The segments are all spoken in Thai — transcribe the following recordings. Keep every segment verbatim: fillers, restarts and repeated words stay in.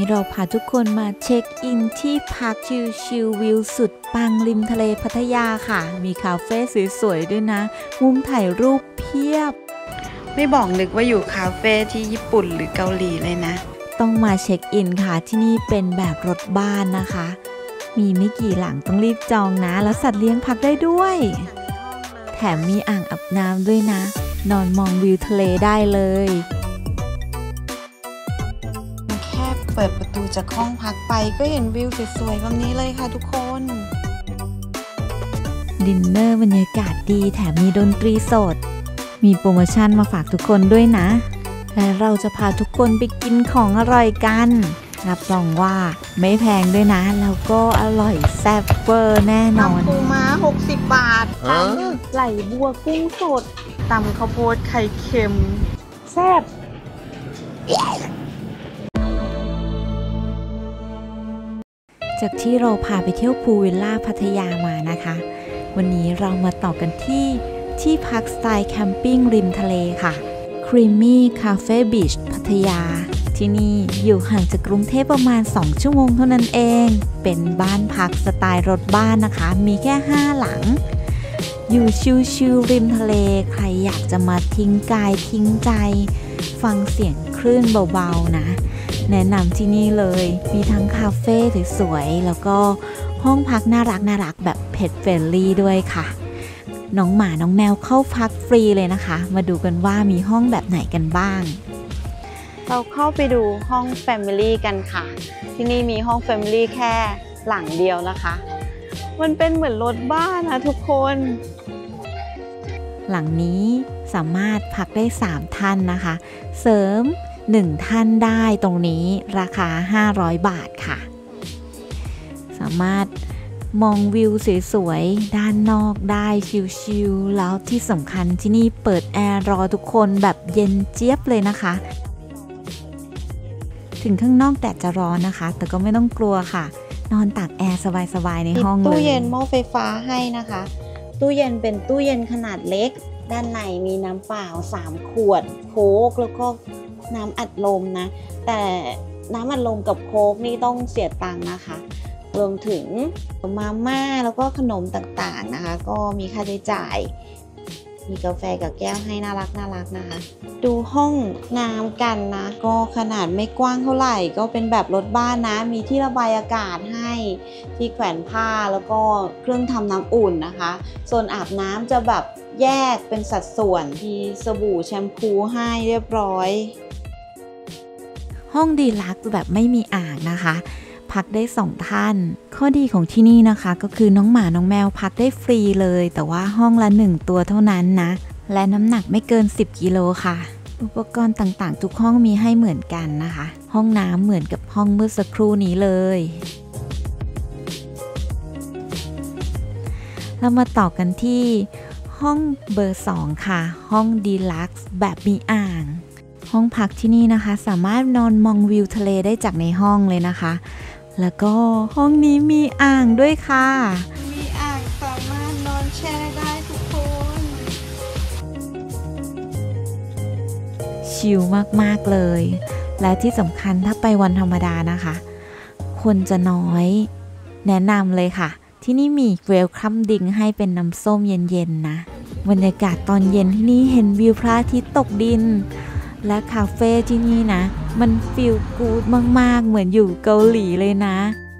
เราพาทุกคนมาเช็คอินที่พักชิลๆวิวสุดปังริมทะเลพัทยาค่ะมีคาเฟ่สวยๆด้วยนะมุมถ่ายรูปเพียบไม่บอกนึกว่าอยู่คาเฟ่ที่ญี่ปุ่นหรือเกาหลีเลยนะต้องมาเช็คอินค่ะที่นี่เป็นแบบรถบ้านนะคะมีไม่กี่หลังต้องรีบจองนะแล้วสัตว์เลี้ยงพักได้ด้วยแถมมีอ่างอาบน้ำด้วยนะนอนมองวิวทะเลได้เลยแค่เปิดประตูจากห้องพักไปก็เห็นวิวสวยๆแบบนี้เลยค่ะทุกคนดินเนอร์บรรยากาศดีแถมมีดนตรีสดมีโปรโมชั่นมาฝากทุกคนด้วยนะและเราจะพาทุกคนไปกินของอร่อยกันรับรองว่าไม่แพงด้วยนะแล้วก็อร่อยแซ่บเวอร์แน่นอนตำปูม้าหกสิบบาทตำไหลบัวกุ้งสดตำข้าวโพดไข่เค็มแซ่บจากที่เราพาไปเที่ยวพูลวิลล่าพัทยามานะคะวันนี้เรามาต่อกันที่ที่พักสไตล์แคมปิ้งริมทะเลค่ะ Creamy Cafe Beach พัทยาที่นี่อยู่ห่างจากกรุงเทพประมาณสองชั่วโมงเท่านั้นเองเป็นบ้านพักสไตล์รถบ้านนะคะมีแค่ห้าหลังอยู่ชิลๆริมทะเลใครอยากจะมาทิ้งกายทิ้งใจฟังเสียงคลื่นเบาๆนะแนะนำที่นี่เลยมีทั้งคาเฟ่สวยๆแล้วก็ห้องพักน่ารักน่ารักแบบเพ t เฟรนลี่ด้วยค่ะน้องหมาน้องแมวเข้าพักฟรีเลยนะคะมาดูกันว่ามีห้องแบบไหนกันบ้างเราเข้าไปดูห้อง Family กันค่ะที่นี่มีห้อง Family แค่หลังเดียวนะคะมันเป็นเหมือนรถบ้านนะทุกคนหลังนี้สามารถพักได้สามท่านนะคะเสริมหนึ่งท่านได้ตรงนี้ราคาห้าร้อยบาทค่ะสามารถมองวิวสวยๆด้านนอกได้ชิลๆแล้วที่สำคัญที่นี่เปิดแอร์รอทุกคนแบบเย็นเจี๊ยบเลยนะคะถึงข้างนอกแดดจะร้อนนะคะแต่ก็ไม่ต้องกลัวค่ะนอนตากแอร์สบายๆในห้องเลยตู้เย็นหม้อไฟฟ้าให้นะคะตู้เย็นเป็นตู้เย็นขนาดเล็กด้านในมีน้ำเปล่าสามขวดโค้กแล้วก็น้ำอัดลมนะแต่น้ำอัดลมกับโค้กนี่ต้องเสียตังค์นะคะรวมถึงมาม่าแล้วก็ขนมต่างๆนะคะก็มีค่าใช้จ่ายมีกาแฟกับแก้วให้น่ารักน่ารักนะคะดูห้องน้ำกันนะก็ขนาดไม่กว้างเท่าไหร่ก็เป็นแบบรถบ้านนะมีที่ระบายอากาศให้ที่แขวนผ้าแล้วก็เครื่องทำน้ำอุ่นนะคะส่วนอาบน้ำจะแบบแยกเป็นสัดส่วนมีสบู่แชมพูให้เรียบร้อยห้องดีลักซ์แบบไม่มีอ่างนะคะพักได้สองท่านข้อดีของที่นี่นะคะก็คือน้องหมาน้องแมวพักได้ฟรีเลยแต่ว่าห้องละหนึ่งตัวเท่านั้นนะและน้ำหนักไม่เกินสิบกิโลค่ะอุปกรณ์ต่างๆทุกห้องมีให้เหมือนกันนะคะห้องน้ำเหมือนกับห้องเมื่อสักครู่นี้เลยเรามาต่อกันที่ห้องเบอร์สองค่ะห้องดีลักซ์แบบมีอ่างห้องพักที่นี่นะคะสามารถนอนมองวิวทะเลได้จากในห้องเลยนะคะแล้วก็ห้องนี้มีอ่างด้วยค่ะมีอ่างสามารถนอนแช่ได้ทุกคนชิลมากๆเลยและที่สำคัญถ้าไปวันธรรมดานะคะคนจะน้อยแนะนำเลยค่ะที่นี่มีเวลคัมดิงให้เป็นน้ำส้มเย็นๆนะบรรยากาศตอนเย็นที่นี่เห็นวิวพระอาทิตย์ตกดินและคาเฟ่ที่นี่นะมันฟีลกู๊ดมากๆเหมือนอยู่เกาหลีเลยนะ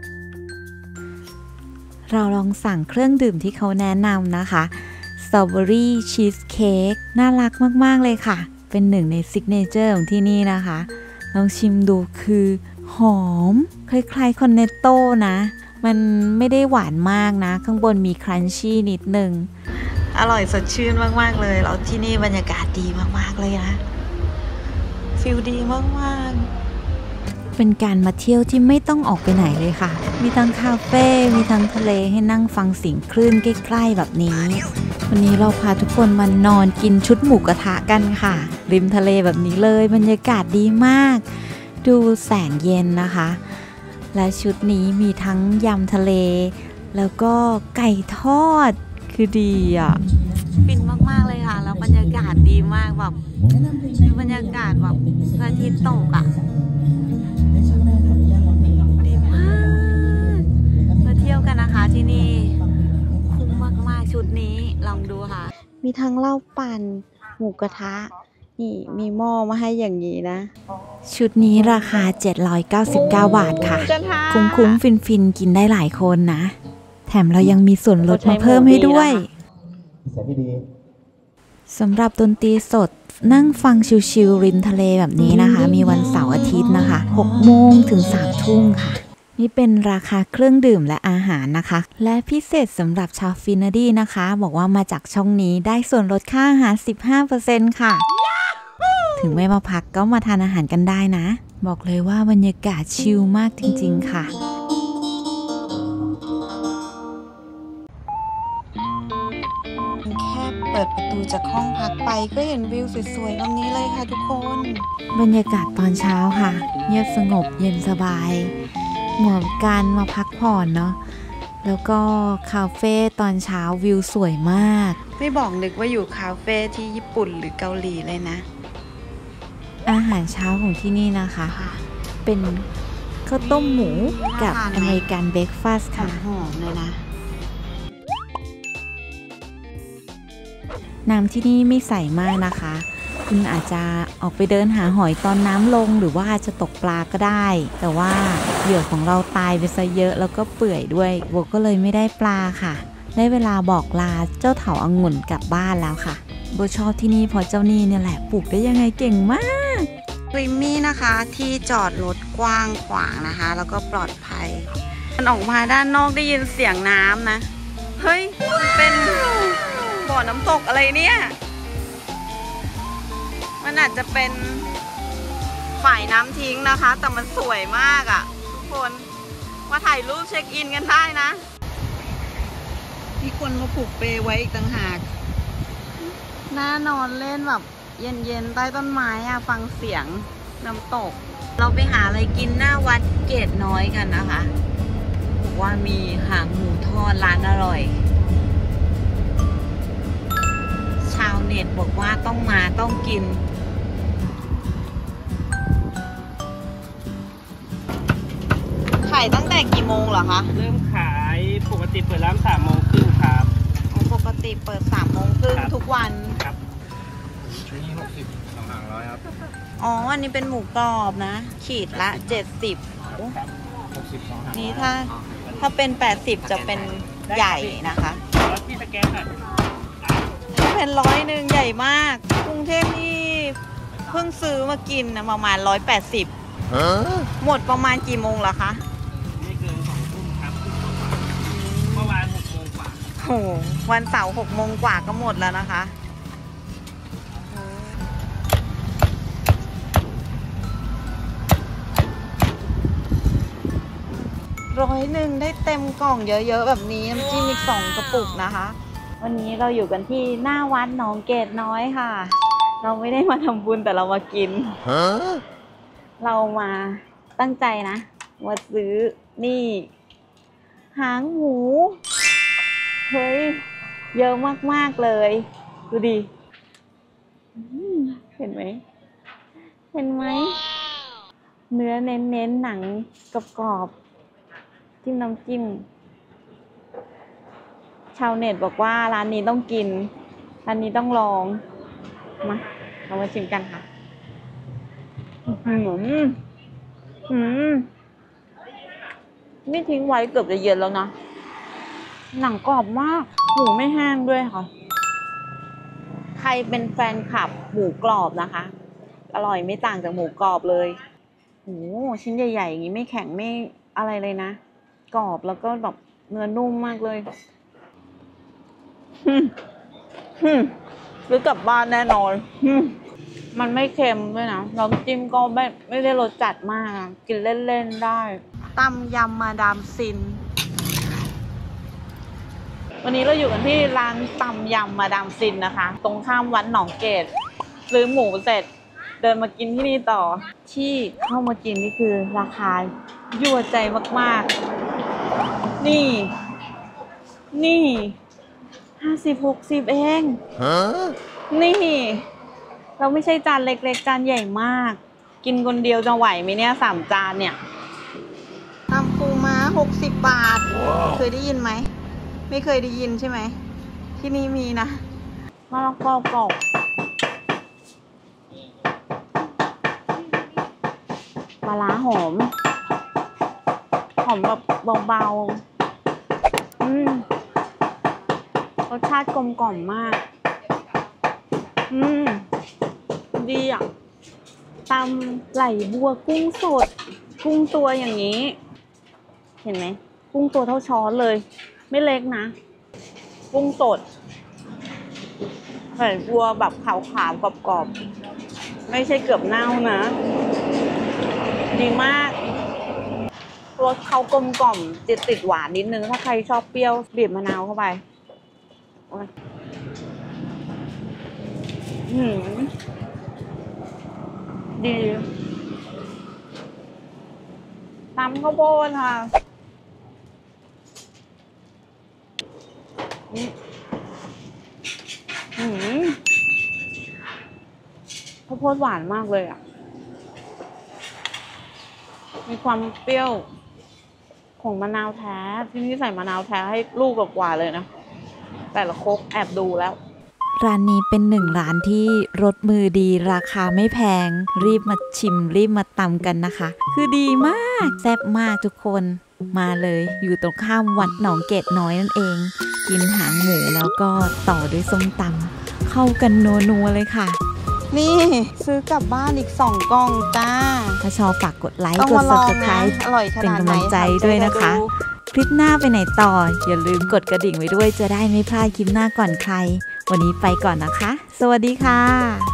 เราลองสั่งเครื่องดื่มที่เขาแนะนำนะคะสตรอเบอรี่ชีสเค้กน่ารักมากๆเลยค่ะเป็นหนึ่งในซิกเนเจอร์ของที่นี่นะคะลองชิมดูคือหอมคล้ายๆคอนเนตโต้นะมันไม่ได้หวานมากนะข้างบนมีครันชี่นิดนึงอร่อยสดชื่นมากๆเลยแล้วที่นี่บรรยากาศดีมากๆเลยนะฟิลดีมากๆเป็นการมาเที่ยวที่ไม่ต้องออกไปไหนเลยค่ะมีทั้งคาเฟ่มีทั้งทะเลให้นั่งฟังเสียงคลื่นใกล้ๆแบบนี้วันนี้เราพาทุกคนมานอนกินชุดหมูกระทะกันค่ะริมทะเลแบบนี้เลยบรรยากาศดีมากดูแสงเย็นนะคะและชุดนี้มีทั้งยำทะเลแล้วก็ไก่ทอดคือดีอ่ะฟินมากๆเลยค่ะแล้วบรรยากาศดีมากแบบบรรยากาศแบบพระอาทิตย์ตกอ่ะค่ะ มีทั้งเหล้าปั่นหมูกระทะนี่มีหม้อมาให้อย่างนี้นะชุดนี้ราคาเจ็ดร้อยเก้าสิบเก้าบาทค่ะคุ้มๆฟินๆกินได้หลายคนนะแถมเรายังมีส่วนลดมาเพิ่มให้ด้วยสำหรับดนตรีสดนั่งฟังชิลๆริมทะเลแบบนี้นะคะมีวันเสาร์อาทิตย์นะคะหกโมงถึงสามทุ่มค่ะนี่เป็นราคาเครื่องดื่มและอาหารนะคะและพิเศษสำหรับชาวฟินาดี้นะคะบอกว่ามาจากช่องนี้ได้ส่วนลดค่าอาหาร สิบห้าเปอร์เซ็นต์ ค่ะ ถึงไม่มาพักก็มาทานอาหารกันได้นะบอกเลยว่าบรรยากาศชิลมากจริงๆค่ะแค่เปิดประตูจากห้องพักไปก็เห็นวิวสวยๆแบบนี้เลยค่ะทุกคนบรรยากาศตอนเช้าค่ะเงียบสงบเย็นสบายเหมาะกับการมาพักผ่อนเนาะแล้วก็คาเฟ่ตอนเช้าวิวสวยมากไม่บอกนึกว่าอยู่คาเฟ่ที่ญี่ปุ่นหรือเกาหลีเลยนะอาหารเช้าของที่นี่นะคะเป็นข้าวต้มหมูกับอเมริกันเบรคฟาสต์ค่ะหอมเลยนะน้ำที่นี่ไม่ใสมากนะคะคุณอาจจะออกไปเดินหาหอยตอนน้ำลงหรือว่าจะตกปลาก็ได้แต่ว่าเหยื่อของเราตายไปซะเยอะแล้วก็เปื่อยด้วยโบก็เลยไม่ได้ปลาค่ะได้เวลาบอกลาเจ้าเถาองุ่นกลับบ้านแล้วค่ะโบชอบที่นี่เพราะเจ้านี่เนี่ยแหละปลูกได้ยังไงเก่งมากครีมมี่นะคะที่จอดรถกว้างขวางนะคะแล้วก็ปลอดภัยมันออกมาด้านนอกได้ยินเสียงน้ำนะเฮ้ยเป็นบ่อน้ำตกอะไรเนี่ยมันอาจจะเป็นฝ่ายน้ำทิ้งนะคะแต่มันสวยมากอ่ะทุกคนมาถ่ายรูปเช็คอินกันได้นะมีคนมาผูกเปไว้อีกต่างหากน่านอนเล่นแบบเย็นๆใต้ต้นไม้อ่ะฟังเสียงน้ำตกเราไปหาอะไรกินหน้าวัดเกตน้อยกันนะคะบอกว่ามีหางหมูทอดร้านอร่อยชาวเน็ตบอกว่าต้องมาต้องกินขายตั้งแต่กี่โมงเหรอคะเริ่มขายปกติเปิดร้านสามโมงครึ่งครับปกติเปิดสามโมงครึ่งทุกวันครับชุดนี้หกสิบสองหางร้อยครับอ๋ออันนี้เป็นหมูกรอบนะขีดละเจ็ดสิบหกสิบสองหางนี้ถ้าถ้าเป็นแปดสิบจะเป็นใหญ่นะคะที่สแกนเป็นร้อยหนึ่งใหญ่มากกรุงเทพนี่เพิ่งซื้อมากินนะประมาณร้อยแปดสิบหมดประมาณกี่โมงล่ะคะไม่เกินสองทุ่มครับเมื่อวานหกโมงกว่าโอ้วันเสาร์หกโมงกว่าก็หมดแล้วนะคะร้อยหนึ่งได้เต็มกล่องเยอะๆแบบนี้น้ำจิ้มอีกสองกระปุกนะคะวันนี้เราอยู่กันที่หน้าวัดหนองเกตน้อยค่ะเราไม่ได้มาทำบุญแต่เรามากินเรามาตั้งใจนะมาซื้อนี่หางหมูเฮ้ยเยอะมากๆเลยดูดิเห็นไหมเห็นไหมเนื้อเน้นๆหนังกรอบๆจิ้มน้ำจิ้มชาวเน็ตบอกว่าร้านนี้ต้องกินร้านนี้ต้องลองมาเรามาชิมกันค่ะหืมหืมนี่ทิ้งไว้เกือบจะเย็นแล้วนะหนังกรอบมากหมูไม่แห้งด้วยค่ะใครเป็นแฟนคลับหมูกรอบนะคะอร่อยไม่ต่างจากหมูกรอบเลยโอ้ชิ้นใหญ่ๆอย่างนี้ไม่แข็งไม่อะไรเลยนะกรอบแล้วก็แบบเนื้อนุ่มมากเลยซื้อกลับบ้านแน่นอนมันไม่เค็มด้วยนะน้ำจิ้มก็ไม่ไม่ได้รสจัดมากกินเล่นๆได้ตำยำมาดามซินวันนี้เราอยู่กันที่ร้านตำยำมาดามซินนะคะตรงข้ามวัดหนองเกตซื้อหมูเสร็จเดินมากินที่นี่ต่อที่เข้ามากินนี่คือราคายั่วใจมากๆนี่นี่ห้าสิบหกสิบเองนี่เราไม่ใช่จานเล็กๆจานใหญ่มากกินคนเดียวจะไหวไหมเนี่ยสามจานเนี่ยตำปูม้าหกสิบบาท wow. เคยได้ยินไหมไม่เคยได้ยินใช่ไหมที่นี่มีนะมะละกอกรอบปลาร้าหอมหอมแบบเบาๆอืมรสชาติกลมกล่อมมากอืมดีอ่ะตำไหลบัวกุ้งสดกุ้งตัวอย่างนี้เห็นไหมกุ้งตัวเท่าช้อนเลยไม่เล็กนะกุ้งสดไหลบัวแบบขาวๆกรอบๆไม่ใช่เกือบเน่านะดีมากรสเขากลมกล่อมติดติดหวานนิดนึงถ้าใครชอบเปรี้ยวบีบมะนาวเข้าไปหืมดีตำข้าวโพดค่ะหืมข้าวโพดหวานมากเลยอ่ะมีความเปรี้ยวของมะนาวแท้ที่นี่ใส่มะนาวแท้ให้ลูกกว่าเลยนะแต่ละครกแอบดูแล้วร้านนี้เป็นหนึ่งร้านที่รสมือดีราคาไม่แพงรีบมาชิมรีบมาตำกันนะคะคือดีมากแซ่บมากทุกคนมาเลยอยู่ตรงข้ามวัดหนองเกตน้อยนั่นเองกินหางหมูแล้วก็ต่อด้วยส้มตำเข้ากันนัวๆเลยค่ะนี่ซื้อกลับบ้านอีกสองกล่องจ้าถ้าชอบฝากกดไลค์กด ซับสไครบ์ เป็นกำลังใจด้วยนะคะคลิปหน้าไปไหนต่ออย่าลืมกดกระดิ่งไว้ด้วยจะได้ไม่พลาดคลิปหน้าก่อนใครวันนี้ไปก่อนนะคะสวัสดีค่ะ